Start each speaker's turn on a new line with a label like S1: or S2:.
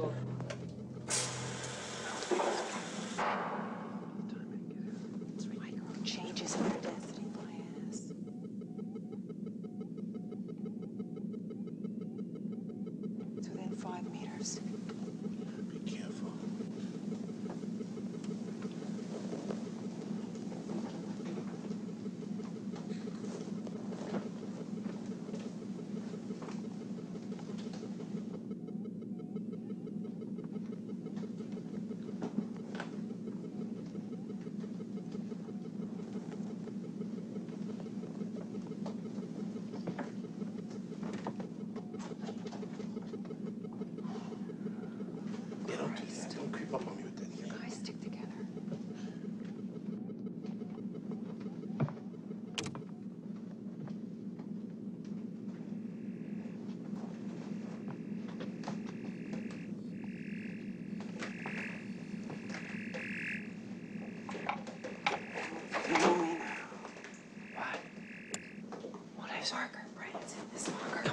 S1: Michael.
S2: Micro changes in your density bias. It's within 5 meters.
S3: Be careful. Yeah, don't do that. Don't creep up on me with that thing.
S2: Guys stick together.
S1: What?
S2: What is marker? Right, it's in this marker.